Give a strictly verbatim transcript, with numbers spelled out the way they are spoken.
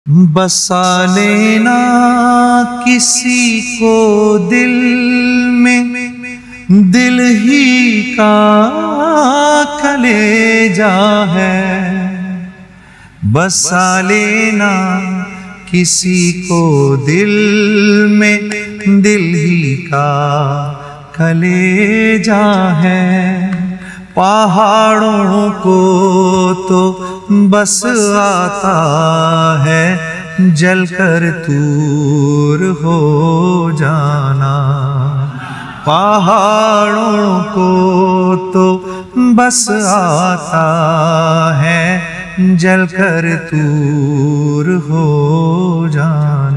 बसा लेना किसी को दिल में, दिल ही का कलेजा है। बसा लेना किसी को दिल में, दिल ही का कलेजा है। पहाड़ों को तो बस आता है जलकर दूर हो जाना। पहाड़ों को तो बस आता है जलकर दूर हो जाना।